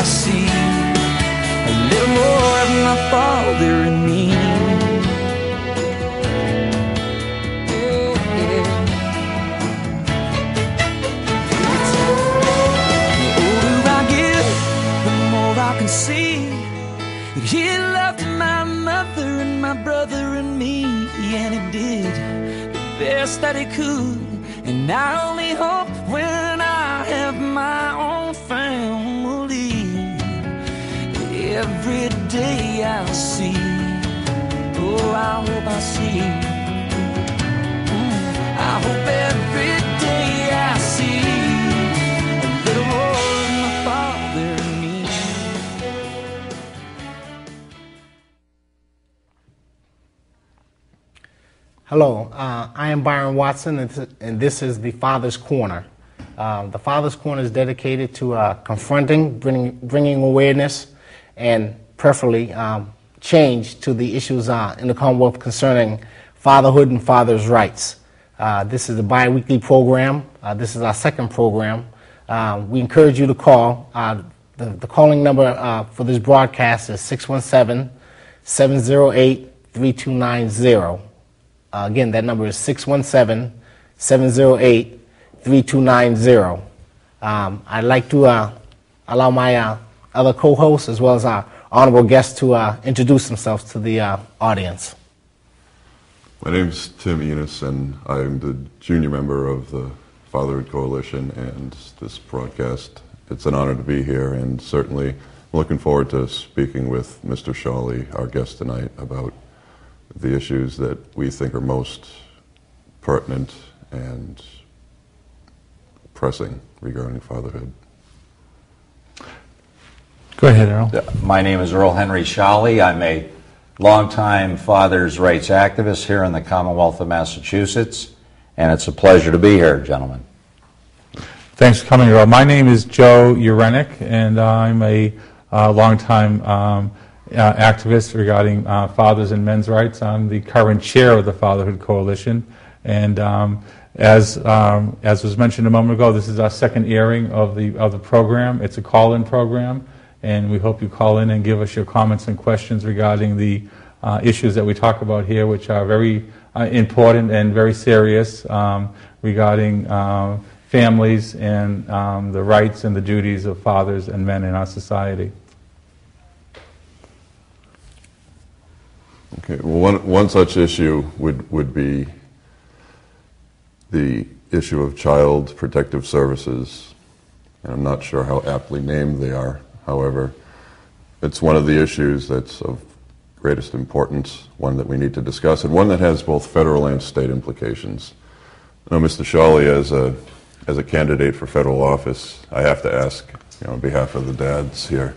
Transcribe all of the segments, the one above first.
I see a little more of my Father in me. The older I get, the more I can see He loved my mother and my brother and me, and He did the best that He could. And I only hope when I have my own family, every day I'll see, oh, I hope I see, I hope every day I see a little more of my Father in me. Hello, I am Byron Watson, and this is the Father's Corner. The Father's Corner is dedicated to confronting, bringing awareness, and preferably change to the issues in the Commonwealth concerning fatherhood and fathers' rights. This is a bi-weekly program. This is our second program. We encourage you to call. The calling number for this broadcast is 617-708-3290. Again, that number is 617-708-3290. I'd like to allow my other co-hosts as well as our honorable guests to introduce themselves to the audience. My name is Tim Enos, and I'm the junior member of the Fatherhood Coalition and this broadcast. It's an honor to be here, and certainly looking forward to speaking with Mr. Shawley, our guest tonight, about the issues that we think are most pertinent and pressing regarding fatherhood. Go ahead, Earl. My name is Earl Henry Shawley. I'm a longtime father's rights activist here in the Commonwealth of Massachusetts, and it's a pleasure to be here, gentlemen. Thanks for coming, Earl. My name is Joe Urenick, and I'm a longtime activist regarding fathers and men's rights. I'm the current chair of the Fatherhood Coalition, and as was mentioned a moment ago, this is our second airing of the program. It's a call-in program, and we hope you call in and give us your comments and questions regarding the issues that we talk about here, which are very important and very serious regarding families and the rights and the duties of fathers and men in our society. Okay, well, one such issue would be the issue of child protective services. And I'm not sure how aptly named they are. However, it's one of the issues that's of greatest importance, one that we need to discuss, and one that has both federal and state implications. Now, Mr. Shawley, as a candidate for federal office, I have to ask, on behalf of the dads here,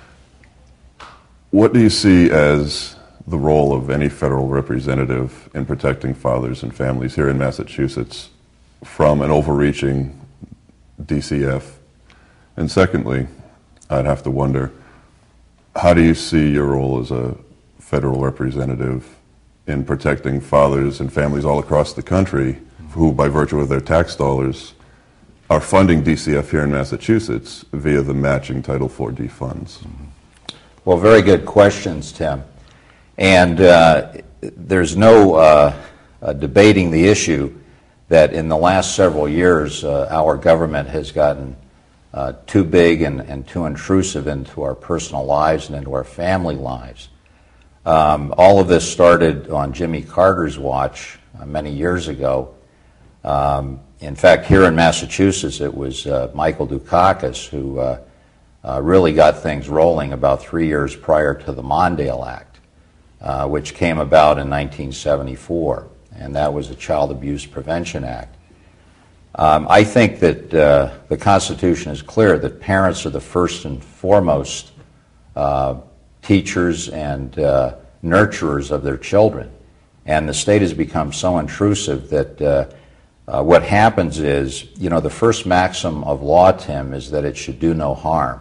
what do you see as the role of any federal representative in protecting fathers and families here in Massachusetts from an overreaching DCF? And secondly, I'd have to wonder, how do you see your role as a federal representative in protecting fathers and families all across the country who, by virtue of their tax dollars, are funding DCF here in Massachusetts via the matching Title IV-D funds? Well, very good questions, Tim. And there's no debating the issue that in the last several years our government has gotten too big and too intrusive into our personal lives and into our family lives. All of this started on Jimmy Carter's watch many years ago. In fact, here in Massachusetts, it was Michael Dukakis who really got things rolling about 3 years prior to the Mondale Act, which came about in 1974, and that was the Child Abuse Prevention Act. I think that the Constitution is clear that parents are the first and foremost teachers and nurturers of their children, and the state has become so intrusive that what happens is, the first maxim of law, Tim, is that it should do no harm.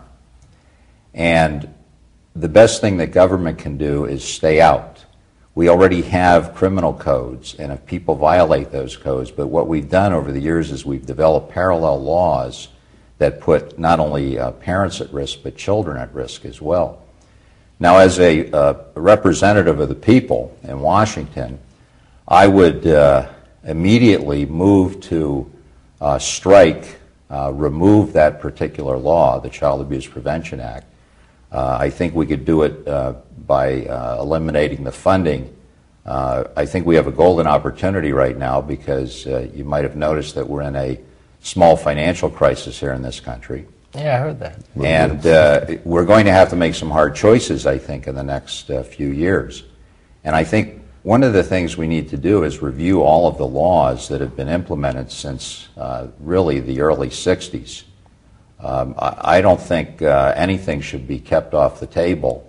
And the best thing that government can do is stay out. We already have criminal codes, and if people violate those codes, but what we've done over the years is we've developed parallel laws that put not only parents at risk, but children at risk as well. Now, as a representative of the people in Washington, I would immediately move to strike, remove that particular law, the Child Abuse Prevention Act. I think we could do it by eliminating the funding. I think we have a golden opportunity right now because you might have noticed that we're in a small financial crisis here in this country. Yeah, I heard that. And we're going to have to make some hard choices, I think, in the next few years. And I think one of the things we need to do is review all of the laws that have been implemented since really the early 60s. I don't think anything should be kept off the table.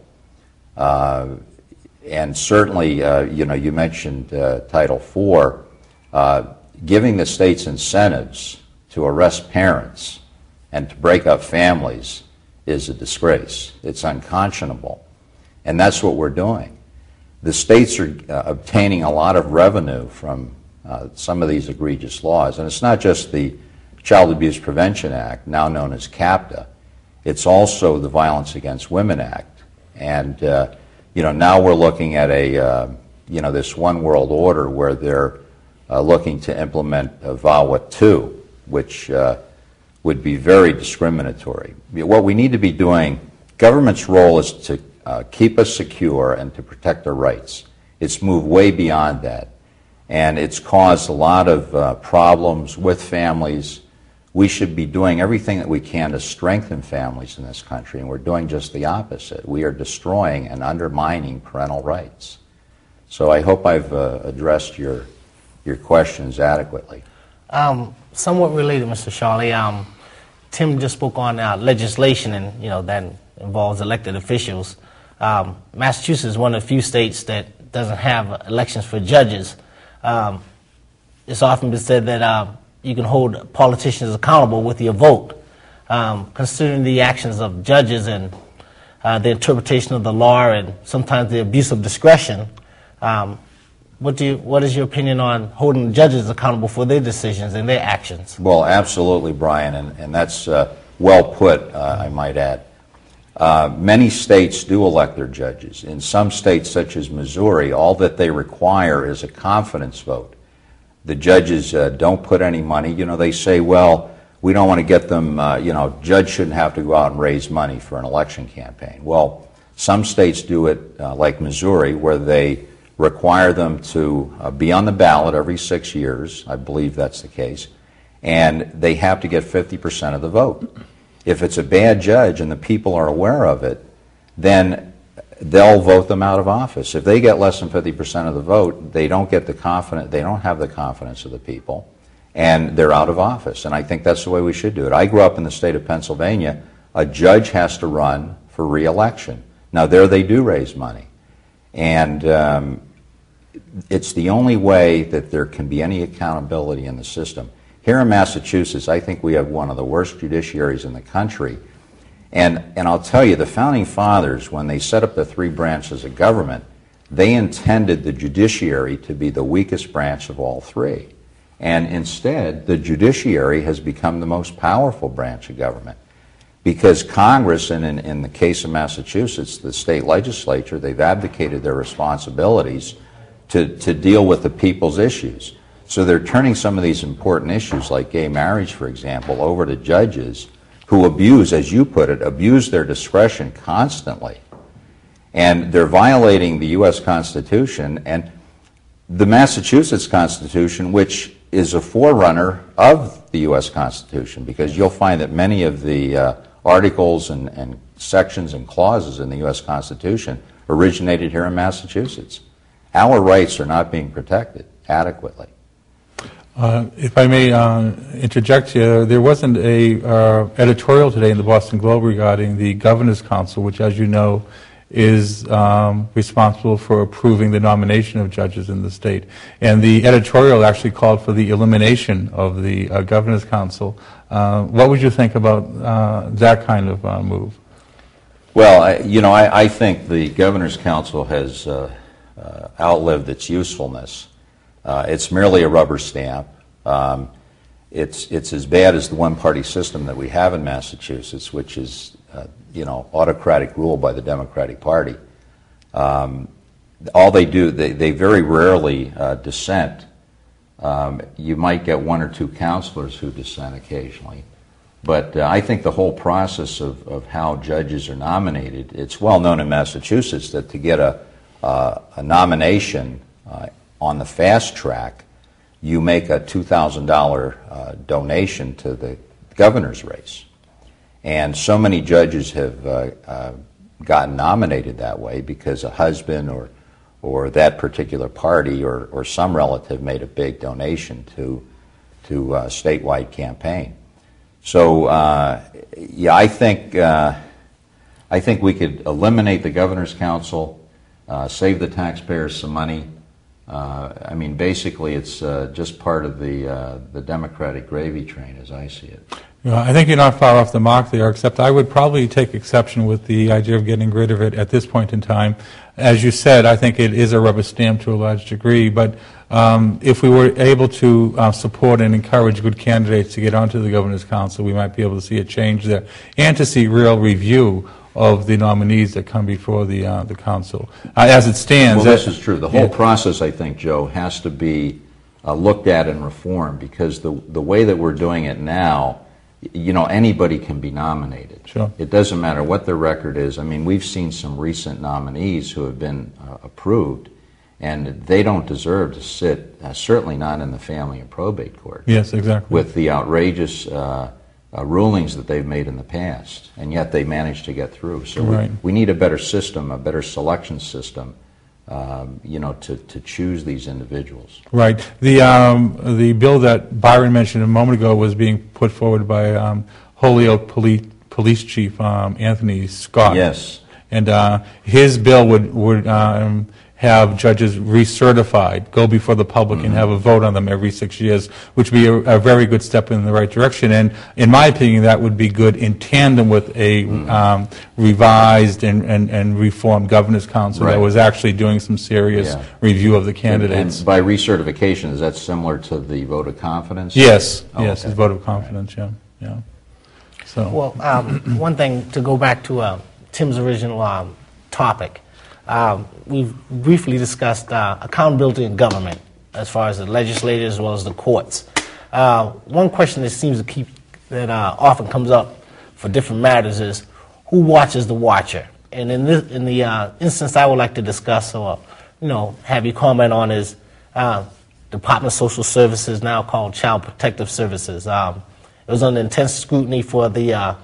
And certainly, you mentioned Title IV, giving the states incentives to arrest parents and to break up families is a disgrace. It's unconscionable. And that's what we're doing. The states are obtaining a lot of revenue from some of these egregious laws. And it's not just the Child Abuse Prevention Act, now known as CAPTA. It's also the Violence Against Women Act. And, now we're looking at this one world order where they're looking to implement VAWA 2, which would be very discriminatory. What we need to be doing, government's role is to keep us secure and to protect our rights. It's moved way beyond that. And it's caused a lot of problems with families. We should be doing everything that we can to strengthen families in this country, and we're doing just the opposite. We are destroying and undermining parental rights. So I hope I've addressed your questions adequately. Somewhat related, Mr. Sharley, Tim just spoke on legislation, and that involves elected officials. Massachusetts is one of the few states that doesn't have elections for judges. It's often been said that you can hold politicians accountable with your vote. Considering the actions of judges and the interpretation of the law and sometimes the abuse of discretion, what is your opinion on holding judges accountable for their decisions and their actions? Well, absolutely, Brian, and that's well put, I might add. Many states do elect their judges. In some states, such as Missouri, all that they require is a confidence vote. The judges don't put any money. They say, well, we don't want to get them, judge shouldn't have to go out and raise money for an election campaign. Well, some states do it, like Missouri, where they require them to be on the ballot every 6 years. I believe that's the case. And they have to get 50% of the vote. If it's a bad judge and the people are aware of it, then they'll vote them out of office. If they get less than 50% of the vote, they don't have the confidence of the people, and they're out of office. And I think that's the way we should do it. I grew up in the state of Pennsylvania. A judge has to run for re-election. Now, there they do raise money. And it's the only way that there can be any accountability in the system. Here in Massachusetts, I think we have one of the worst judiciaries in the country. And I'll tell you, the Founding Fathers, when they set up the three branches of government, they intended the judiciary to be the weakest branch of all three. And instead, the judiciary has become the most powerful branch of government. Because Congress, and in the case of Massachusetts, the state legislature, they've abdicated their responsibilities to deal with the people's issues. So they're turning some of these important issues, like gay marriage, for example, over to judges who abuse, as you put it, abuse their discretion constantly. And they're violating the U.S. Constitution and the Massachusetts Constitution, which is a forerunner of the U.S. Constitution, because you'll find that many of the articles and sections and clauses in the U.S. Constitution originated here in Massachusetts. Our rights are not being protected adequately. If I may interject here, there wasn't a editorial today in the Boston Globe regarding the Governor's Council, which, as you know, is responsible for approving the nomination of judges in the state. And the editorial actually called for the elimination of the Governor's Council. What would you think about that kind of move? Well, I think the Governor's Council has outlived its usefulness. It's merely a rubber stamp. it's as bad as the one-party system that we have in Massachusetts, which is autocratic rule by the Democratic Party. All they do, they very rarely dissent. You might get one or two counselors who dissent occasionally. But I think the whole process of how judges are nominated, it's well known in Massachusetts that to get a nomination on the fast track, you make a $2,000 donation to the governor's race. And so many judges have gotten nominated that way because a husband or that particular party or some relative made a big donation to a statewide campaign. So, yeah, I think we could eliminate the Governor's Council, save the taxpayers some money. I mean, basically, it's just part of the Democratic gravy train, as I see it. I think you're not far off the mark there, except I would probably take exception with the idea of getting rid of it at this point in time. As you said, I think it is a rubber stamp to a large degree, but if we were able to support and encourage good candidates to get onto the Governor's Council, we might be able to see a change there, and to see real review of the nominees that come before the council. As it stands... Well, this is true. The whole process, I think, Joe, has to be looked at and reformed, because the way that we're doing it now, anybody can be nominated. Sure. It doesn't matter what their record is. I mean, we've seen some recent nominees who have been approved, and they don't deserve to sit, certainly not in the family and probate court. Yes, exactly. With the outrageous rulings that they've made in the past, and yet they managed to get through. So right. we need a better system, a better selection system, to choose these individuals. Right. The bill that Byron mentioned a moment ago was being put forward by Holyoke Police Chief Anthony Scott. Yes. And his bill would have judges recertified, go before the public and have a vote on them every 6 years, which would be a very good step in the right direction. And in my opinion, that would be good in tandem with a revised and reformed Governor's Council that was actually doing some serious review of the candidates. And by recertification, is that similar to the vote of confidence? Yes, yes, okay. it's vote of confidence, yeah. So. Well, one thing to go back to Tim's original topic. We've briefly discussed accountability in government as far as the legislators as well as the courts. One question that often comes up for different matters is who watches the watcher? And in the instance I would like to discuss or have you comment on is Department of Social Services, now called Child Protective Services. It was under intense scrutiny for the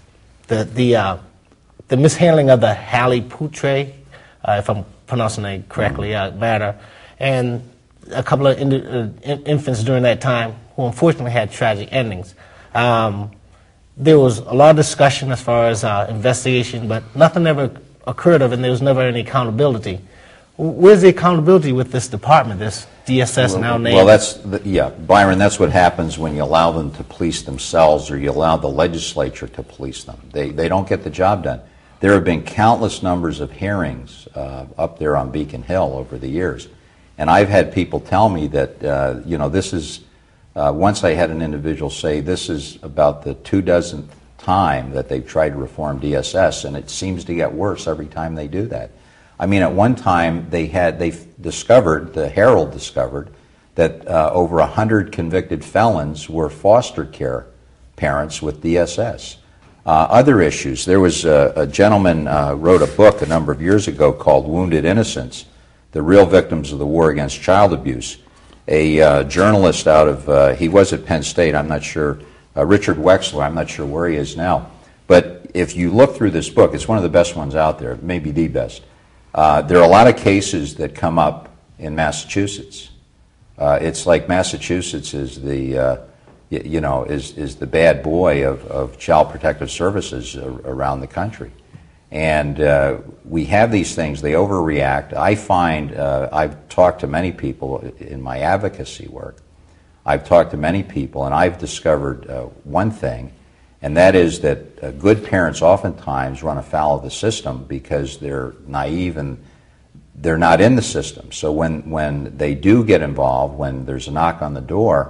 mishandling of the Hallie Poutre, if I'm pronouncing it correctly, matter, and a couple of infants during that time who unfortunately had tragic endings. There was a lot of discussion as far as investigation, but nothing ever occurred of it, and there was never any accountability. Where's the accountability with this department, this DSS now named? Well, Byron, that's what happens when you allow them to police themselves or you allow the legislature to police them. They don't get the job done. There have been countless numbers of hearings up there on Beacon Hill over the years. And I've had people tell me that, this is, once I had an individual say, this is about the 24th time that they've tried to reform DSS, and it seems to get worse every time they do that. I mean, at one time, the Herald discovered that over 100 convicted felons were foster care parents with DSS. Other issues. There was a gentleman wrote a book a number of years ago called Wounded Innocents, The Real Victims of the War Against Child Abuse. A journalist out of, he was at Penn State, I'm not sure, Richard Wexler, I'm not sure where he is now. But if you look through this book, it's one of the best ones out there, maybe the best. There are a lot of cases that come up in Massachusetts. It's like Massachusetts is the... is the bad boy of Child Protective Services around the country. And we have these things, they overreact. I find, I've talked to many people in my advocacy work. I've talked to many people, and I've discovered one thing, and that is that good parents oftentimes run afoul of the system because they're naive and they're not in the system. So when they do get involved, when there's a knock on the door,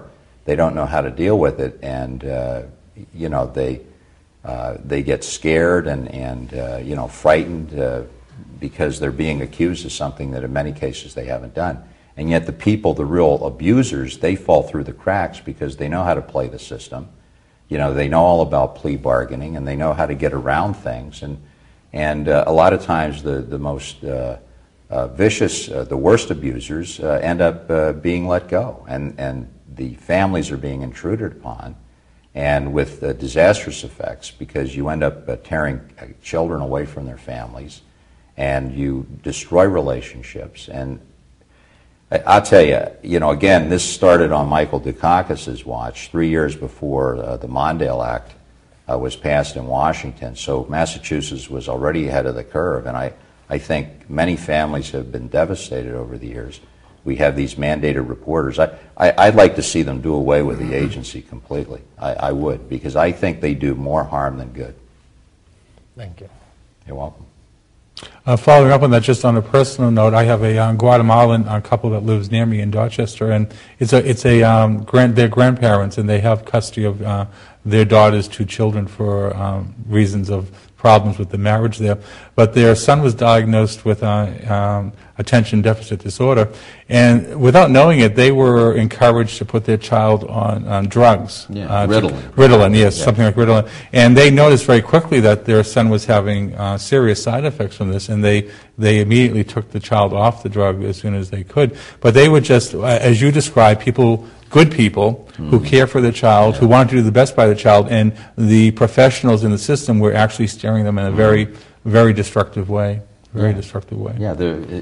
they don't know how to deal with it, and you know, they get scared and you know, frightened because they're being accused of something that in many cases they haven't done. And yet the people, the real abusers, they fall through the cracks because they know how to play the system. You know, they know all about plea bargaining, and they know how to get around things. And a lot of times the most vicious, the worst abusers end up being let go, and the families are being intruded upon, and with disastrous effects, because you end up tearing children away from their families, and you destroy relationships. And I'll tell you, you know, again, this started on Michael Dukakis's watch 3 years before the Mondale Act was passed in Washington. So Massachusetts was already ahead of the curve, and I think many families have been devastated over the years. We have these mandated reporters. I'd like to see them do away with the agency completely. I would, because I think they do more harm than good. Thank you. You're welcome. Following up on that, just on a personal note, I have a Guatemalan couple that lives near me in Dorchester, and they're grandparents, and they have custody of their daughter's 2 children for reasons of problems with the marriage there. But their son was diagnosed with attention deficit disorder, and without knowing it, they were encouraged to put their child on drugs. Yeah, Ritalin. Ritalin, yes, something like Ritalin. And they noticed very quickly that their son was having serious side effects from this, and they immediately took the child off the drug as soon as they could. But they were just, as you described, good people who care for their child, who want to do the best by the child, and the professionals in the system were actually steering them in a very, very destructive way. Very destructive way. Yeah,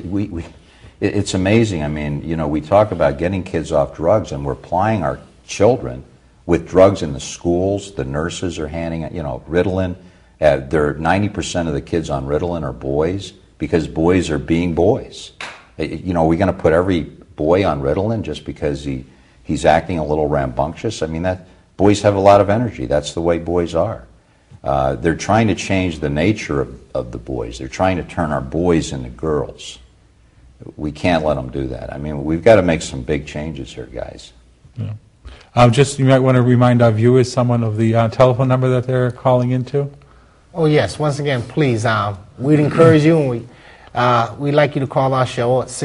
it's amazing. I mean, you know, we talk about getting kids off drugs, and we're plying our children with drugs in the schools. The nurses are handing, you know, Ritalin. 90% of the kids on Ritalin are boys, because boys are being boys. You know, are we going to put every boy on Ritalin just because he's acting a little rambunctious? I mean, boys have a lot of energy. That's the way boys are. They're trying to change the nature of the boys. They're trying to turn our boys into girls. We can't let them do that. I mean, we've got to make some big changes here, guys. Yeah. Just, you might want to remind our viewers someone of the telephone number that they're calling into. Oh, yes. Once again, please, we'd encourage you, and we'd like you to call our show at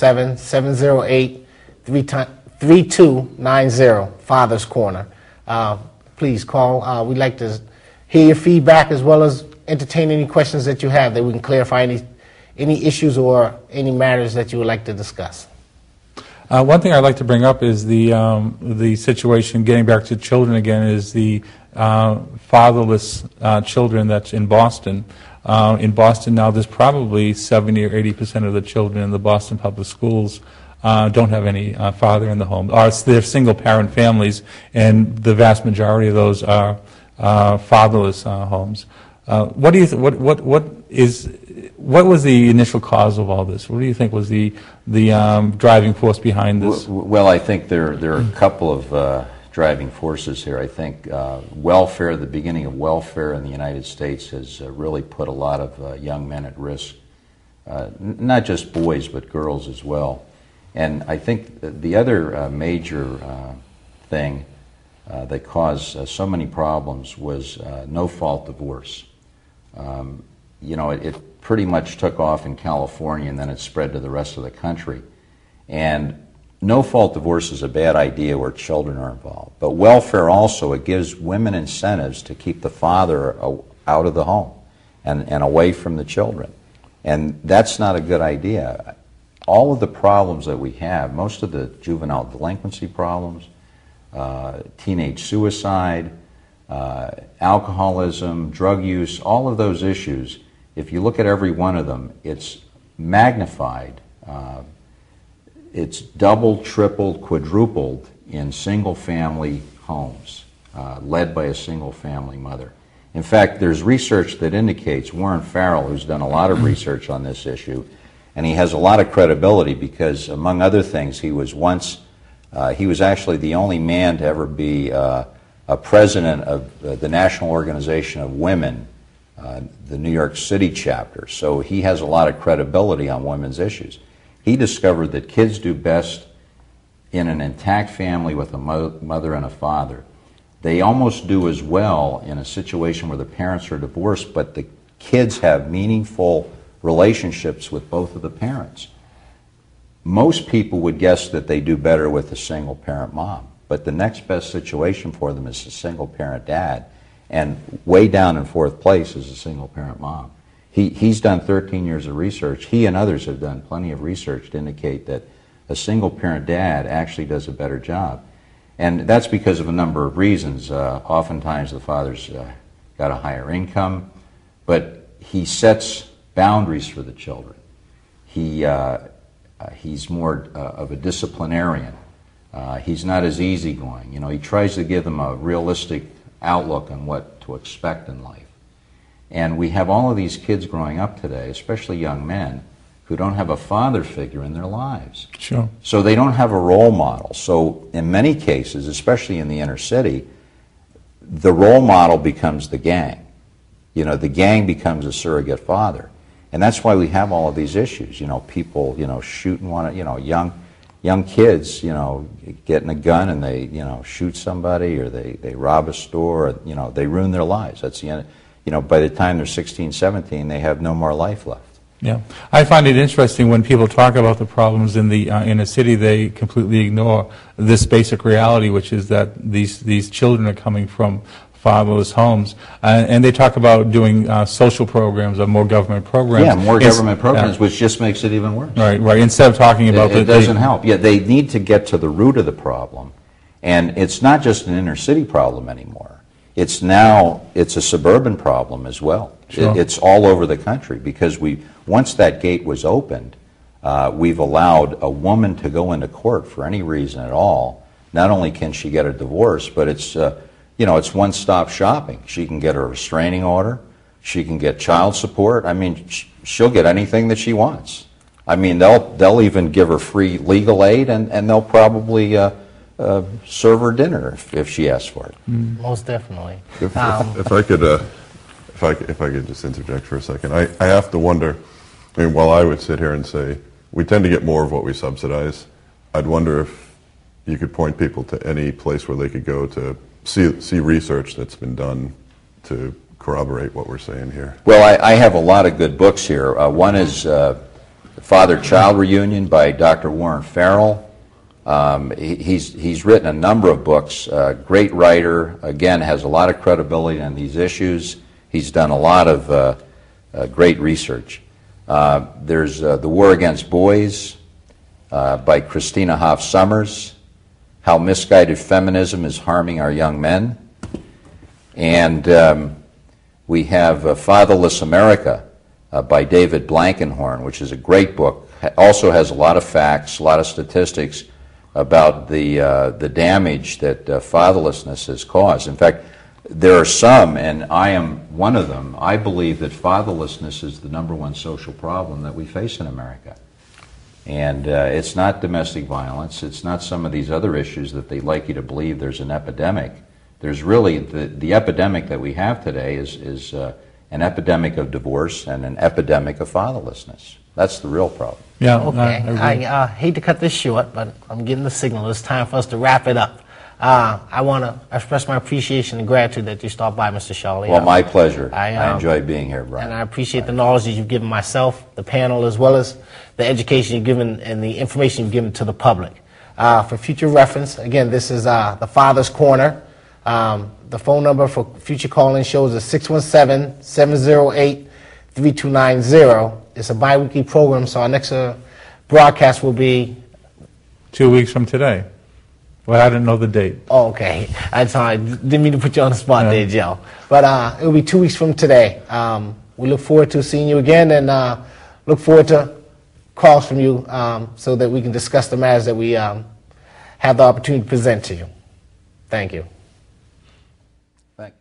617-708-3290, Father's Corner. Please call. We'd like to hear your feedback, as well as entertain any questions that you have, that we can clarify any issues or any matters that you would like to discuss. One thing I'd like to bring up is the situation, getting back to children again, is the fatherless children that's in Boston. In Boston now, there's probably 70 or 80% of the children in the Boston public schools don't have any father in the home. They're single-parent families, and the vast majority of those are fatherless homes. What do you what was the initial cause of all this? What do you think was the driving force behind this? Well, I think there are a couple of driving forces here. I think welfare, the beginning of welfare in the United States, has really put a lot of young men at risk, not just boys but girls as well. And I think the other major thing that caused so many problems was no-fault divorce. You know, it pretty much took off in California, and then it spread to the rest of the country. And no-fault divorce is a bad idea where children are involved. But welfare also, it gives women incentives to keep the father out of the home and away from the children. And that's not a good idea. All of the problems that we have, most of the juvenile delinquency problems, teenage suicide, alcoholism, drug use, all of those issues, if you look at every one of them, it's magnified. It's doubled, tripled, quadrupled in single-family homes, led by a single-family mother. In fact, there's research that indicates, Warren Farrell, who's done a lot of research on this issue, and he has a lot of credibility because, among other things, he was actually the only man to ever be a president of the National Organization of Women, the New York City chapter. So he has a lot of credibility on women's issues. He discovered that kids do best in an intact family with a mother and a father, they almost do as well in a situation where the parents are divorced, but the kids have meaningful relationships with both of the parents. Most people would guess that they do better with a single-parent mom, but the next best situation for them is a single-parent dad, and way down in fourth place is a single-parent mom. He's done 13 years of research. He and others have done plenty of research to indicate that a single-parent dad actually does a better job. And that's because of a number of reasons. Oftentimes the father's got a higher income, but he sets boundaries for the children. He's more of a disciplinarian. He's not as easygoing. You know, he tries to give them a realistic outlook on what to expect in life. And we have all of these kids growing up today, especially young men, who don't have a father figure in their lives. Sure. So they don't have a role model. So in many cases, especially in the inner city, the role model becomes the gang. You know, the gang becomes a surrogate father. And that's why we have all of these issues. You know, people, you know, shooting one, you know, young kids, you know, getting a gun and they, you know, shoot somebody, or they rob a store, or, you know, they ruin their lives. That's the end. You know, by the time they're 16, 17, they have no more life left. Yeah, I find it interesting when people talk about the problems in the inner city, they completely ignore this basic reality, which is that these children are coming from fatherless homes, and they talk about doing social programs or more government programs. Yeah, more government programs, which just makes it even worse. Right, right. Instead of talking about it doesn't help. Yeah, they need to get to the root of the problem, and it's not just an inner city problem anymore. It's a suburban problem as well. Sure. It's all over the country, because once that gate was opened, we've allowed a woman to go into court for any reason at all. Not only can she get a divorce, but it's it's one-stop shopping. She can get a restraining order. She can get child support. I mean, she'll get anything that she wants. I mean, they'll even give her free legal aid, and they'll probably serve her dinner if she asks for it. Most definitely. If I could just interject for a second, I have to wonder. I mean, while I would sit here and say we tend to get more of what we subsidize, I'd wonder if you could point people to any place where they could go to see research that's been done to corroborate what we're saying here. Well, I have a lot of good books here. One is Father-Child Reunion by Dr. Warren Farrell. He's written a number of books. Great writer. Again, has a lot of credibility on these issues. He's done a lot of great research. There's The War Against Boys by Christina Hoff Sommers. How Misguided Feminism is Harming Our Young Men. And we have Fatherless America by David Blankenhorn, which is a great book. Also has a lot of facts, a lot of statistics about the damage that fatherlessness has caused. In fact, there are some, and I am one of them, I believe that fatherlessness is the #1 social problem that we face in America. And it's not domestic violence. It's not some of these other issues that they like you to believe there's an epidemic. There's really, the epidemic that we have today is an epidemic of divorce and an epidemic of fatherlessness. That's the real problem. Yeah. Okay. I hate to cut this short, but I'm getting the signal. It's time for us to wrap it up. I want to express my appreciation and gratitude that you stopped by, Mr. Charlie. Well, my pleasure. I enjoy being here, Brian. And I appreciate the knowledge that you've given myself, the panel, as well as the education you've given and the information you've given to the public. For future reference, again, this is the Father's Corner. The phone number for future call-in shows is 617-708-3290. It's a bi-weekly program, so our next broadcast will be 2 weeks from today. Well, I didn't know the date. Oh, okay. I didn't mean to put you on the spot there, Joe. But it will be 2 weeks from today. We look forward to seeing you again, and look forward to calls from you so that we can discuss the matters that we have the opportunity to present to you. Thank you. Thank you.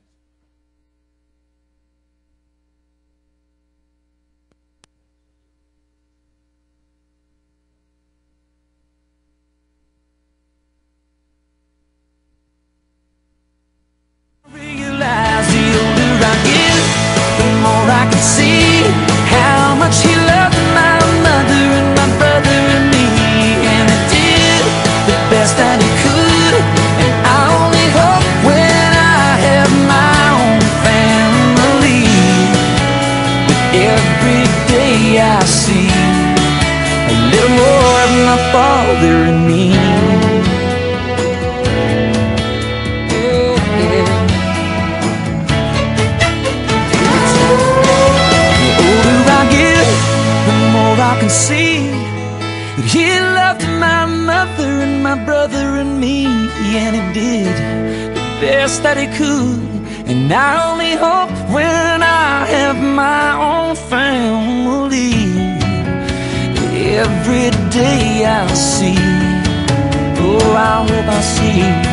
Realize the older I get, the more I can see how much he loved my mother and my brother and me, and it did the best I see a little more of my Father in me. The older I get, the more I can see that He loved my mother and my brother and me, and He did the best that He could. And I only hope when I have my own family, every day I'll see, oh, I hope I see